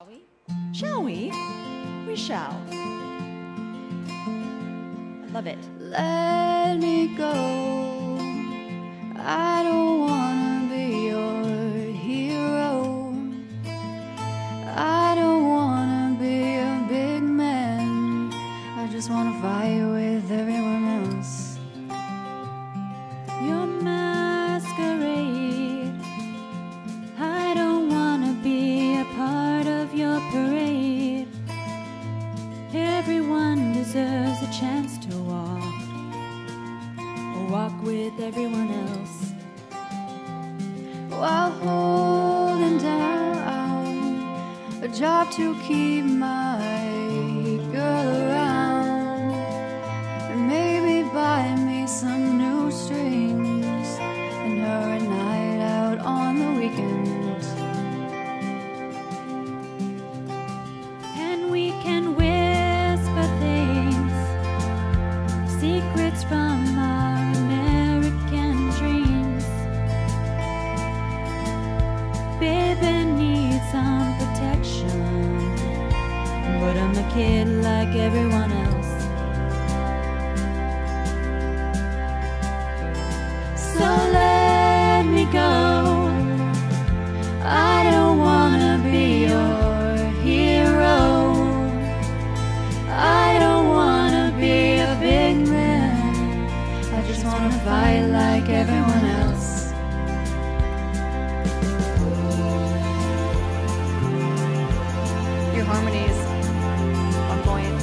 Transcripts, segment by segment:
Shall we? We shall. I love it. Let me go. I don't wanna be your hero. I don't wanna be a big man. I just wanna fight with everyone else. Your masquerade. I don't wanna be a part of your parade. Everyone deserves a chance to walk with everyone else, while holding down a job to keep my girl around, and maybe buy me some new strings and her a night out on the weekend. And we can whisper things, secrets from our American dreams. Baby needs some protection, but I'm a kid like everyone else. So let me go. I don't wanna be your hero. I don't wanna be a big man. I just wanna fight like everyone else. Your harmony is on point.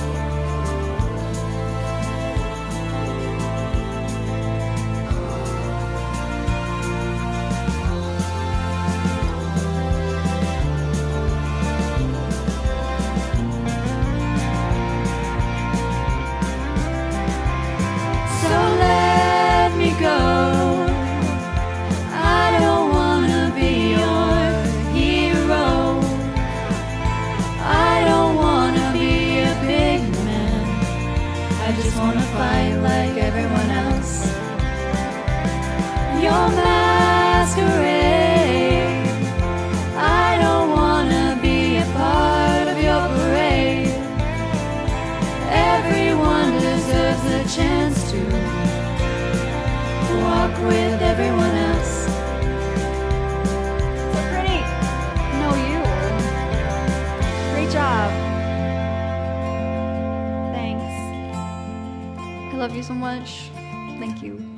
So let me go. I don't wanna be your hero. I don't wanna be a big man. I just wanna fight like everyone else. Your masquerade. I don't wanna be a part of your parade. Everyone deserves a chance to walk with everyone else. So pretty. No, you. Great job. Thanks. I love you so much. Thank you.